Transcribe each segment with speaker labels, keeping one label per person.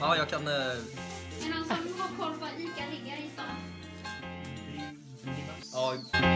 Speaker 1: Ja, jag kan...
Speaker 2: Är det någon som har koll på Ica ligger i stan?
Speaker 1: Ja.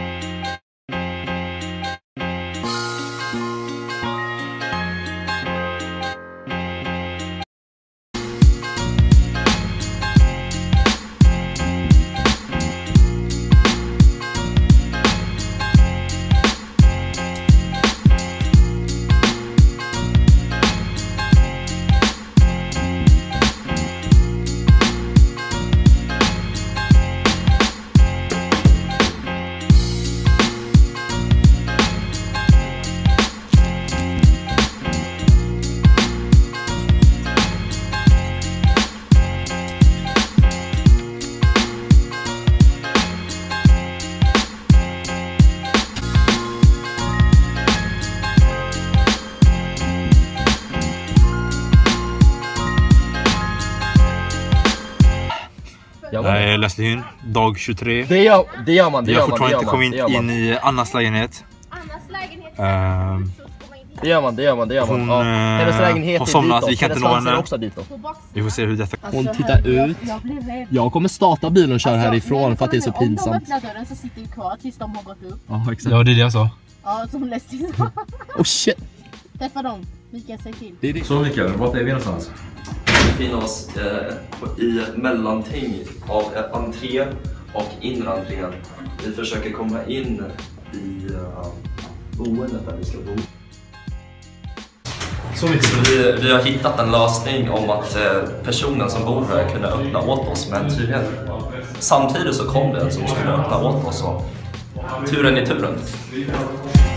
Speaker 3: Jag läste in dag 23.
Speaker 4: Det gör man.
Speaker 3: Jag har fortfarande inte kommit in i Annas lägenhet.
Speaker 2: Annas lägenhet.
Speaker 4: Det gör man.
Speaker 3: Hon
Speaker 4: Hennes lägenhet
Speaker 3: har somnat, vi kan inte nå henne.
Speaker 4: också dit då.
Speaker 3: Vi får se hur detta...
Speaker 4: Hon tittar ut. Jag kommer starta bilen och köra härifrån för att det är så pinsamt.
Speaker 5: Om de öppnar dörren så sitter vi kvar tills de har gått upp.
Speaker 4: Ja, exakt.
Speaker 3: Ja, det är det jag sa.
Speaker 5: Ja, som lästis.
Speaker 4: Oh shit.
Speaker 5: Träffa dem. Mikael, säg till.
Speaker 4: Det är det.
Speaker 3: Så Mikael, vart är vi någonstans?
Speaker 1: Vi befinner oss i ett mellanting av entré och innerentrén. Vi försöker komma in i boendet där vi ska bo. Så vi har hittat en lösning om att personen som bor här kunde öppna åt oss, men tydligen samtidigt så kom det en som skulle öppna åt oss. Och turen i turen.